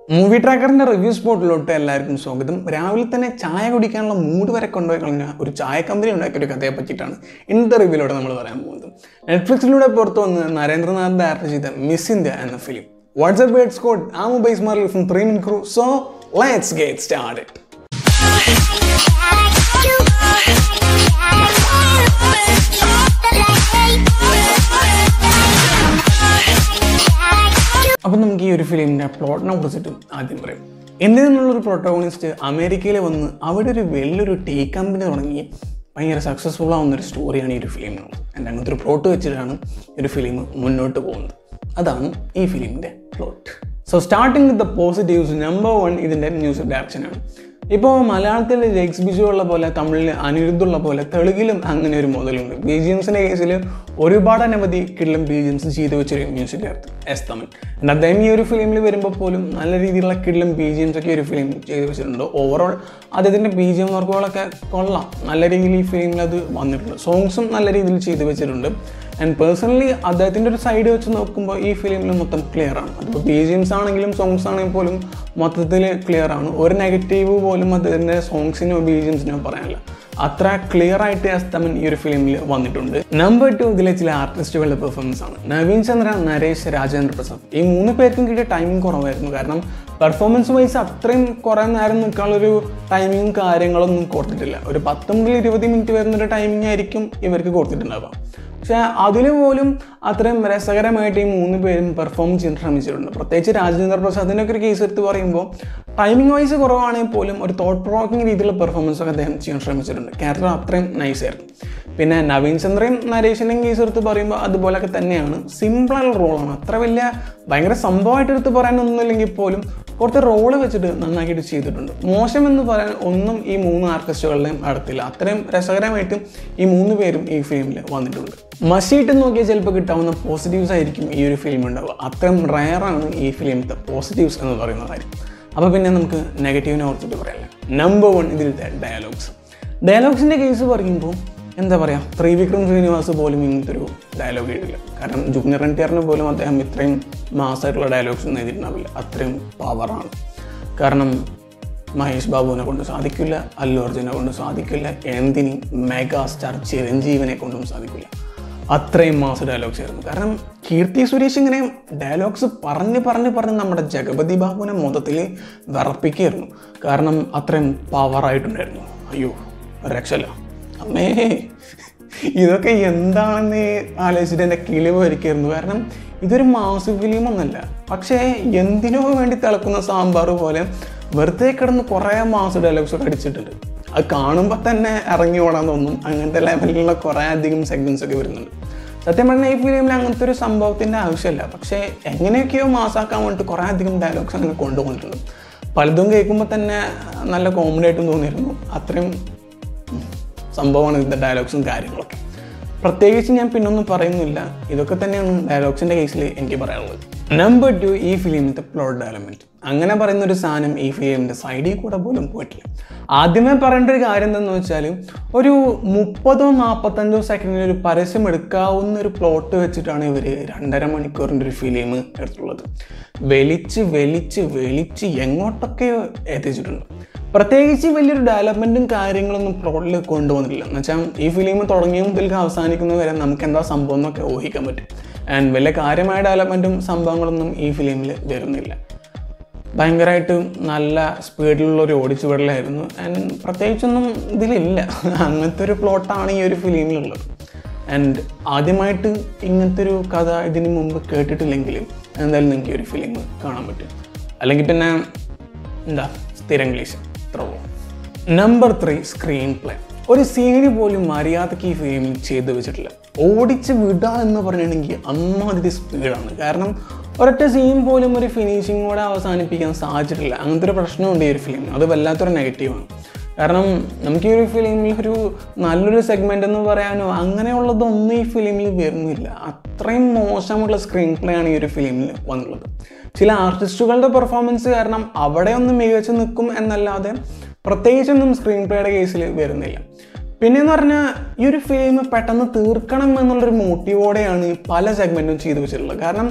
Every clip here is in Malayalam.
മൂവി ട്രാക്കറിൻ്റെ റിവ്യൂ സ്പോട്ടിലോട്ട് എല്ലാവർക്കും സ്വാഗതം. രാവിലെ തന്നെ ചായ കുടിക്കാനുള്ള മൂഡ് വരെ കൊണ്ടുപോയി കളഞ്ഞ ഒരു ചായ കമ്പനി ഉണ്ടാക്കിയ ഒരു കഥയെ പറ്റിയിട്ടാണ് ഇന്നത്തെ റിവ്യൂലോടെ നമ്മൾ പറയാൻ പോകുന്നത്. നെറ്റ്ഫ്ലിക്സിലൂടെ പുറത്തു വന്ന് നരേന്ദ്രനാഥ് ഡയറക്ട് ചെയ്ത മിസ് ഇന്ത്യ എന്ന film. What's up world squad I'm Ubais from 3 Minute Crew. So let's get started. അപ്പം നമുക്ക് ഈ ഒരു ഫിലിമിൻ്റെ പ്ലോട്ടിനെ കുറിച്ചിട്ട് ആദ്യം പറയാം. ഇന്ത്യയിൽ നിന്നുള്ളൊരു പ്രൊട്ടോഗണിസ്റ്റ് അമേരിക്കയിൽ വന്ന് അവിടെ ഒരു വലിയൊരു ടീ കമ്പനി തുടങ്ങി ഭയങ്കര സക്സസ്ഫുൾ ആവുന്നൊരു സ്റ്റോറിയാണ് ഈ ഒരു ഫിലിമിനുള്ളത്. എൻ്റെ അങ്ങനത്തെ ഒരു പ്ലോട്ട് വെച്ചിട്ടാണ് ഈ ഒരു ഫിലിം മുന്നോട്ട് പോകുന്നത്. അതാണ് ഈ ഫിലിമിൻ്റെ plot. So starting with the positives. Number 1 ഇതിൻ്റെ മ്യൂസിക് ഡയറക്ഷനാണ്. ഇപ്പോൾ മലയാളത്തിൽ ജെക്സ് ബിജു ഉള്ള പോലെ തമിഴിൽ അനിരുദ്ധുള്ള പോലെ തെലുങ്കിലും അങ്ങനെ ഒരു മോഡലുണ്ട്. ബിജിഎംസിൻ്റെ കേസിൽ ഒരുപാട് അനവധി കിഡ്ലം ബിജിഎംസ് ചെയ്തു വെച്ചൊരു മ്യൂസിക് ഡയറക്ടർ എസ് തമൻ. എന്നാൽ അദ്ദേഹം ഈ ഒരു ഫിലിമിൽ വരുമ്പോൾ പോലും നല്ല രീതിയിലുള്ള കിഡ്ലം ബിജിഎംസ് ഒക്കെ ഒരു ഫിലിം ചെയ്തു വെച്ചിട്ടുണ്ട്. ഓവറോൾ അദ്ദേഹത്തിൻ്റെ ബിജിഎം വർക്കുകളൊക്കെ കൊള്ളാം, നല്ല രീതിയിൽ ഈ ഫിലിമിൽ അത് വന്നിട്ടുണ്ട്. സോങ്സും നല്ല രീതിയിൽ ചെയ്തു വെച്ചിട്ടുണ്ട്. ആൻഡ് പേഴ്സണലി അദ്ദേഹത്തിൻ്റെ ഒരു സൈഡ് വെച്ച് നോക്കുമ്പോൾ ഈ ഫിലിമിൽ മൊത്തം ക്ലിയർ ആണ്. അതിപ്പോൾ ബിജിഎംസ് ആണെങ്കിലും സോങ്സ് ആണെങ്കിൽ പോലും മൊത്തത്തിൽ ക്ലിയർ ആണ്. ഒരു നെഗറ്റീവ് പോലും അദ്ദേഹത്തിൻ്റെ സോങ്സിനോ ബിജിഎംസിനോ പറയാനില്ല. അത്ര ക്ലിയർ ആയിട്ട് അസ്തമൻ ഈ ഒരു ഫിലിമിൽ വന്നിട്ടുണ്ട്. നമ്പർ 2 ഇതിലെ ചില ആർട്ടിസ്റ്റുകളുടെ പെർഫോമൻസ് ആണ്. നവീൻ ചന്ദ്ര, നരേഷ്, രാജേന്ദ്ര പ്രസാദ് ഈ 3 പേർക്കും കിട്ടിയ ടൈമിംഗ് കുറവായിരുന്നു. കാരണം പെർഫോമൻസ് വൈസ് അത്രയും കുറേ നേരം നിൽക്കാനുള്ളൊരു ടൈമിങ്ങും കാര്യങ്ങളൊന്നും കൊടുത്തിട്ടില്ല. ഒരു 10 മുതൽ 20 മിനിറ്റ് വരുന്നൊരു ടൈമിംഗ് ആയിരിക്കും ഇവർക്ക് കൊടുത്തിട്ടുണ്ടാവുക. പക്ഷേ അതിൽ പോലും അത്രയും രസകരമായിട്ട് ഈ 3 പേരും പെർഫോം ചെയ്യാൻ ശ്രമിച്ചിട്ടുണ്ട്. പ്രത്യേകിച്ച് രാജേന്ദ്ര പ്രസാദിൻ്റെ ഒക്കെ ഒരു കേസ് എടുത്ത് പറയുമ്പോൾ ടൈമിംഗ് വൈസ് കുറവാണെങ്കിൽ പോലും ഒരു തോട്ട് പ്രൊവോക്കിംഗ് രീതിയിലുള്ള പെർഫോമൻസ് ഒക്കെ അദ്ദേഹം ചെയ്യാൻ ശ്രമിച്ചിട്ടുണ്ട്. ക്യാരക്ടർ അത്രയും നൈസായിരുന്നു. പിന്നെ നവീൻ ചന്ദ്രയും നരേഷിൻ്റെയും കേസ് എടുത്ത് പറയുമ്പോൾ അതുപോലെയൊക്കെ തന്നെയാണ്. സിമ്പിളായുള്ള റോളാണ്. അത്ര വലിയ ഭയങ്കര സംഭവമായിട്ട് എടുത്ത് പറയാനൊന്നുമില്ലെങ്കിൽ പോലും കുറച്ച് റോള് വെച്ചിട്ട് നന്നാക്കിയിട്ട് ചെയ്തിട്ടുണ്ട്. മോശമെന്ന് പറയാൻ ഒന്നും ഈ 3 ആർട്ടിസ്റ്റുകളുടെയും അടുത്തില്ല. അത്രയും രസകരമായിട്ട് ഈ 3 പേരും ഈ ഫിലിമിൽ വന്നിട്ടുണ്ട്. മഷിയിട്ട് നോക്കിയാൽ ചിലപ്പോൾ കിട്ടാവുന്ന പോസിറ്റീവ്സ് ആയിരിക്കും ഈ ഒരു ഫിലിം ഉണ്ടാവുക. അത്രയും റയറാണ് ഈ ഫിലിമിൻ്റെ പോസിറ്റീവ്സ് എന്ന് പറയുന്ന കാര്യം. അപ്പോൾ പിന്നെ നമുക്ക് നെഗറ്റീവിനെ ഓർത്തിട്ട് പറയാനില്ല. നമ്പർ 1 ഇതിലത്തെ ഡയലോഗ്സ്. ഡയലോഗ്സിൻ്റെ കേസ് പറയുമ്പോൾ എന്താ പറയുക, ത്രിവിക്രം ശ്രീനിവാസ് പോലും ഇങ്ങനത്തെ ഒരു ഡയലോഗ് എഴുതില്ല. കാരണം ജൂനിയർ എൻടിആറിന് പോലും അദ്ദേഹം ഇത്രയും മാസമായിട്ടുള്ള ഡയലോഗ്സ് ഒന്നും എഴുതിയിട്ടുണ്ടാവില്ല. അത്രയും പവറാണ്. കാരണം മഹേഷ് ബാബുവിനെ കൊണ്ട് സാധിക്കില്ല, അല്ലു അർജുനെ കൊണ്ട് സാധിക്കില്ല, എന്തിനും മെഗാ സ്റ്റാർ ചിരഞ്ജീവിനെ കൊണ്ടും സാധിക്കില്ല. അത്രയും മാസ് ഡയലോഗ്സ് ആയിരുന്നു. കാരണം കീർത്തി സുരേഷ് ഇങ്ങനെ ഡയലോഗ്സ് പറഞ്ഞ് നമ്മുടെ ജഗപതി ബാബുവിനെ മൊത്തത്തിൽ വിറപ്പിക്കുകയായിരുന്നു. കാരണം അത്രയും പവറായിട്ടുണ്ടായിരുന്നു. അയ്യോ രക്ഷല്ല അമ്മേ, ഇതൊക്കെ എന്താണെന്ന് ആലോചിച്ചിട്ട് എൻ്റെ കിളിവ് വരിക്കായിരുന്നു. കാരണം ഇതൊരു മാസ് ഫിലിമൊന്നല്ല, പക്ഷേ എന്തിനോ വേണ്ടി തിളക്കുന്ന സാമ്പാർ പോലെ വെറുതെ കിടന്ന് കുറേ മാസ് ഡയലോഗ്സൊക്കെ അടിച്ചിട്ടുണ്ട്. അത് കാണുമ്പോൾ തന്നെ ഇറങ്ങി ഓടാൻ തോന്നും. അങ്ങനത്തെ ലെവലിലുള്ള കുറേ അധികം സെഗ്മെൻറ്റ്സ് ഒക്കെ വരുന്നുണ്ട്. സത്യം പറഞ്ഞാൽ ഈ ഫിലിമിൽ അങ്ങനത്തെ ഒരു സംഭവത്തിൻ്റെ ആവശ്യമില്ല. പക്ഷേ എങ്ങനെയൊക്കെയോ മാസാക്കാൻ വേണ്ടിയിട്ട് കുറേ അധികം ഡയലോഗ്സ് അങ്ങനെ കൊണ്ടുപോയിട്ടുണ്ട്. പലതും കേൾക്കുമ്പോൾ തന്നെ നല്ല കോമഡി ആയിട്ടും തോന്നിയിരുന്നു. അത്രയും സംഭവമാണ് ഇതിൻ്റെ ഡയലോഗ്സും കാര്യങ്ങളൊക്കെ. പ്രത്യേകിച്ച് ഞാൻ പിന്നൊന്നും പറയുന്നില്ല. ഇതൊക്കെ തന്നെയാണ് ഡയലോഗ്സിൻ്റെ കേസിൽ എനിക്ക് പറയാനുള്ളത്. നമ്പർ 2 ഈ ഫിലിമിൻ്റെ പ്ലോട്ട് ഡെവലപ്മെൻറ്റ്. അങ്ങനെ പറയുന്നൊരു സാധനം ഈ ഫിലിമിൻ്റെ സൈഡിൽ കൂടെ പോലും പോയിട്ടില്ല. ആദ്യമേ പറയേണ്ട ഒരു കാര്യം എന്താണെന്ന് വെച്ചാൽ, ഒരു 30-45 സെക്കൻഡിൽ ഒരു പരസ്യം എടുക്കാവുന്ന ഒരു പ്ലോട്ട് വെച്ചിട്ടാണ് ഇവർ 2.5 മണിക്കൂറിൻ്റെ ഒരു ഫിലിം എടുത്തുള്ളത്. വലിച്ച് എങ്ങോട്ടൊക്കെയോ എത്തിച്ചിട്ടുണ്ട്. പ്രത്യേകിച്ച് വലിയൊരു ഡെവലപ്മെൻറ്റും കാര്യങ്ങളൊന്നും പ്ലോട്ടിൽ കൊണ്ടുവന്നിട്ടില്ല. എന്ന് വെച്ചാൽ ഈ ഫിലിം തുടങ്ങിയ മുതൽ അവസാനിക്കുന്നത് വരെ നമുക്ക് എന്താ സംഭവം എന്നൊക്കെ ഊഹിക്കാൻ പറ്റും. ആൻഡ് വലിയ കാര്യമായ ഡെവലപ്മെൻറ്റും സംഭവങ്ങളൊന്നും ഈ ഫിലിമിൽ വരുന്നില്ല. ഭയങ്കരമായിട്ട് നല്ല സ്പീഡിലുള്ളൊരു ഓടിച്ചു വിടലായിരുന്നു. ആൻഡ് പ്രത്യേകിച്ചൊന്നും ഇതിലില്ല. അങ്ങനത്തെ ഒരു പ്ലോട്ടാണ് ഈ ഒരു ഫിലിമിലുള്ളത്. ആൻഡ് ആദ്യമായിട്ട് ഇങ്ങനത്തെ ഒരു കഥ ഇതിന് മുമ്പ് കേട്ടിട്ടില്ലെങ്കിൽ എന്തായാലും നിങ്ങൾക്ക് ഈ ഒരു ഫിലിം കാണാൻ പറ്റും. അല്ലെങ്കിൽ പിന്നെ എന്താ സ്ഥിരം ഇംഗ്ലീഷ് ഇത്ര. Number 3 screenplay. ഒരു സീന് പോലും മര്യാദയ്ക്ക് ഈ ഫിലിമിൽ ചെയ്തു വെച്ചിട്ടില്ല. ഓടിച്ച് വിടുക എന്ന് പറഞ്ഞിട്ടുണ്ടെങ്കിൽ അമ്മാതിരി സ്പീഡാണ്. കാരണം ഒരൊറ്റ സീൻ പോലും ഒരു ഫിനിഷിങ്ങോടെ അവസാനിപ്പിക്കാൻ സാധിച്ചിട്ടില്ല. അങ്ങനത്തെ ഒരു പ്രശ്നമുണ്ട് ഈ ഒരു ഫിലിം. അത് വല്ലാത്തൊരു നെഗറ്റീവാണ്. കാരണം നമുക്ക് ഈ ഒരു ഫിലിമിൽ ഒരു നല്ലൊരു സെഗ്മെൻ്റ് എന്ന് പറയാനോ അങ്ങനെയുള്ളതൊന്നും ഈ ഫിലിമിൽ വരുന്നില്ല. അത്രയും മോശമുള്ള സ്ക്രീൻ പ്ലേ ആണ് ഈ ഒരു ഫിലിമിൽ വന്നുള്ളത്. ചില ആർട്ടിസ്റ്റുകളുടെ പെർഫോമൻസ് കാരണം അവിടെ ഒന്ന് മികച്ച് നിൽക്കും എന്നല്ലാതെ പ്രത്യേകിച്ചൊന്നും സ്ക്രീൻ പ്ലേയുടെ കേസിൽ വരുന്നില്ല. പിന്നെയെന്ന് പറഞ്ഞാൽ ഈ ഒരു ഫിലിം പെട്ടെന്ന് തീർക്കണം എന്നുള്ളൊരു മോട്ടീവോടെയാണ് പല സെഗ്മെൻറ്റും ചെയ്തു വെച്ചിട്ടുള്ളത്. കാരണം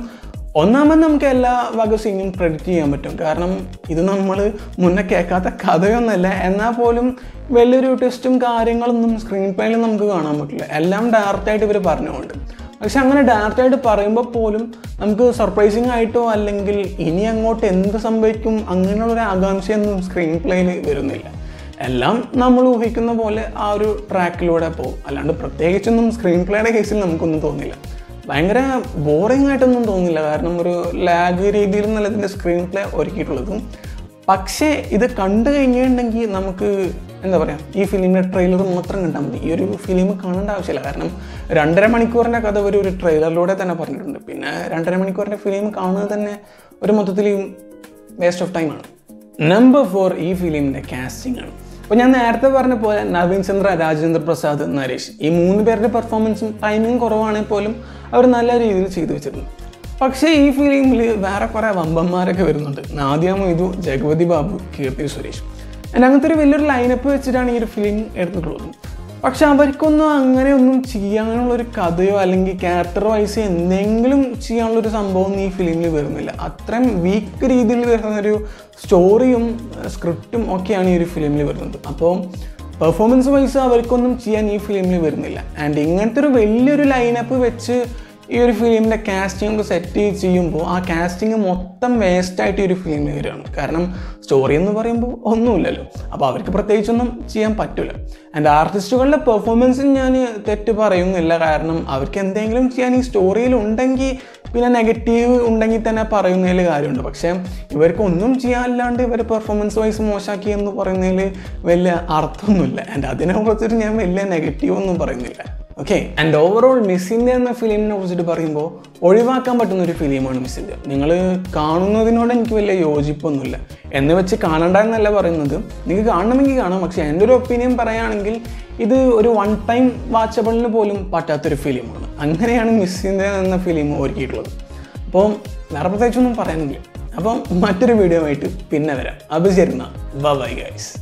ഒന്നാമത് നമുക്ക് എല്ലാ വക സീനും ക്രെഡിറ്റ് ചെയ്യാൻ പറ്റും. കാരണം ഇത് നമ്മൾ മുന്നേ കേൾക്കാത്ത കഥയൊന്നുമല്ല. എന്നാൽ പോലും വലിയൊരു ടെസ്റ്റും കാര്യങ്ങളൊന്നും സ്ക്രീൻ പ്ലേയിൽ നമുക്ക് കാണാൻ പറ്റില്ല. എല്ലാം ഡയറക്റ്റായിട്ട് ഇവർ പറഞ്ഞുകൊണ്ട്. പക്ഷെ അങ്ങനെ ഡയറക്റ്റായിട്ട് പറയുമ്പോൾ പോലും നമുക്ക് സർപ്രൈസിങ് ആയിട്ടോ അല്ലെങ്കിൽ ഇനി അങ്ങോട്ട് എന്ത് സംഭവിക്കും അങ്ങനെയുള്ളൊരു ആകാംക്ഷയൊന്നും സ്ക്രീൻ പ്ലേയിൽ വരുന്നില്ല. എല്ലാം നമ്മൾ ഊഹിക്കുന്ന പോലെ ആ ഒരു ട്രാക്കിലൂടെ പോകും. അല്ലാണ്ട് പ്രത്യേകിച്ചൊന്നും സ്ക്രീൻ പ്ലേയുടെ കേസിൽ നമുക്കൊന്നും തോന്നില്ല. ഭയങ്കര ബോറിംഗ് ആയിട്ടൊന്നും തോന്നില്ല. കാരണം ഒരു ലാഗ് രീതിയിൽ നല്ല ഇതിൻ്റെ സ്ക്രീൻ പ്ലേ ഒരുക്കിയിട്ടുള്ളതും. പക്ഷേ ഇത് കണ്ടു കഴിഞ്ഞിട്ടുണ്ടെങ്കിൽ നമുക്ക് എന്താ പറയുക, ഈ ഫിലിമിൻ്റെ ട്രെയിലർ മാത്രം കണ്ടാൽ മതി. ഈ ഒരു ഫിലിം കാണേണ്ട ആവശ്യമില്ല. കാരണം 2.5 മണിക്കൂറിൻ്റെ കഥ ഒരു ട്രെയിലറിലൂടെ തന്നെ പറഞ്ഞിട്ടുണ്ട്. പിന്നെ 2.5 മണിക്കൂറിൻ്റെ ഫിലിം കാണുന്നത് തന്നെ ഒരു മൊത്തത്തിൽ വേസ്റ്റ് ഓഫ് ടൈമാണ്. നമ്പർ 4 ഈ ഫിലിമിൻ്റെ കാസ്റ്റിംഗ് ആണ്. അപ്പോൾ ഞാൻ നേരത്തെ പറഞ്ഞ പോലെ നവീൻ ചന്ദ്ര, രാജേന്ദ്ര പ്രസാദ്, നരേഷ് ഈ 3 പേരുടെ പെർഫോമൻസും ടൈമിങ് കുറവാണെങ്കിൽ പോലും അവർ നല്ല രീതിയിൽ ചെയ്തു വെച്ചിരുന്നു. പക്ഷേ ഈ ഫിലിമിൽ വേറെ കുറേ വമ്പന്മാരൊക്കെ വരുന്നുണ്ട്. നാദിയ മൊയ്തു, ജഗപതി ബാബു, കീർത്തി, സുരേഷ്. അങ്ങനത്തെ ഒരു വലിയൊരു ലൈനപ്പ് വെച്ചിട്ടാണ് ഈ ഒരു ഫിലിം എടുത്തിട്ടുള്ളത്. പക്ഷെ അവർക്കൊന്നും അങ്ങനെയൊന്നും ചെയ്യാനുള്ളൊരു കഥയോ അല്ലെങ്കിൽ ക്യാരക്ടർ വൈസ് എന്തെങ്കിലും ചെയ്യാനുള്ളൊരു സംഭവം ഈ ഫിലിമിൽ വരുന്നില്ല. അത്രയും വീക്ക് രീതിയിൽ വരുന്നൊരു സ്റ്റോറിയും സ്ക്രിപ്റ്റും ഒക്കെയാണ് ഈ ഒരു ഫിലിമിൽ വരുന്നത്. അപ്പോൾ പെർഫോമൻസ് വൈസ് അവർക്കൊന്നും ചെയ്യാൻ ഈ ഫിലിമിൽ വരുന്നില്ല. ആൻഡ് ഇങ്ങനത്തെ ഒരു വലിയൊരു ലൈനപ്പ് വെച്ച് ഈ ഒരു ഫിലിമിൻ്റെ കാസ്റ്റിംഗ് സെറ്റ് ചെയ്യുമ്പോൾ ആ കാസ്റ്റിംഗ് മൊത്തം വേസ്റ്റായിട്ട് ഈ ഒരു ഫിലിമിൽ വരികയാണ്. കാരണം സ്റ്റോറി എന്ന് പറയുമ്പോൾ ഒന്നുമില്ലല്ലോ. അപ്പോൾ അവർക്ക് പ്രത്യേകിച്ചൊന്നും ചെയ്യാൻ പറ്റില്ല. ആൻഡ് ആർട്ടിസ്റ്റുകളുടെ പെർഫോമൻസിൽ ഞാൻ തെറ്റ് പറയുന്നില്ല. കാരണം അവർക്ക് എന്തെങ്കിലും ചെയ്യാൻ ഈ സ്റ്റോറിയിൽ ഉണ്ടെങ്കിൽ പിന്നെ നെഗറ്റീവ് ഉണ്ടെങ്കിൽ തന്നെ പറയുന്നതിൽ കാര്യമുണ്ട്. പക്ഷേ ഇവർക്ക് ഒന്നും ചെയ്യാനില്ലാണ്ട് ഇവർ പെർഫോമൻസ് വൈസ് മോശമാക്കി എന്ന് പറയുന്നതിൽ വലിയ അർത്ഥമൊന്നുമില്ല. ആൻഡ് അതിനെ കുറിച്ചിട്ട് ഞാൻ വലിയ നെഗറ്റീവ് ഒന്നും പറയുന്നില്ല. Okay. And overall Miss India എന്ന ഫിലിമിനെ കുറിച്ചിട്ട് പറയുമ്പോൾ ഒഴിവാക്കാൻ പറ്റുന്ന ഒരു ഫിലിമാണ് മിസ് ഇന്ത്യ. നിങ്ങൾ കാണുന്നതിനോട് എനിക്ക് വലിയ യോജിപ്പൊന്നുമില്ല. എന്ന് വെച്ച് കാണണ്ട എന്നല്ല പറയുന്നത്. നിങ്ങൾക്ക് കാണണമെങ്കിൽ കാണാം. പക്ഷേ എൻ്റെ ഒരു ഒപ്പീനിയൻ പറയുകയാണെങ്കിൽ ഇത് ഒരു 1 ടൈം വാച്ചബിളിന് പോലും പറ്റാത്തൊരു ഫിലിമാണ്. അങ്ങനെയാണ് മിസ് ഇന്ത്യ എന്ന ഫിലിം ഒരുക്കിയിട്ടുള്ളത്. അപ്പോൾ വേറെ പ്രത്യേകിച്ചൊന്നും പറയാനില്ല. അപ്പം മറ്റൊരു വീഡിയോ ആയിട്ട് പിന്നെ വരാം. അപ്പോൾ ശരി, ബൈ ഗൈസ്.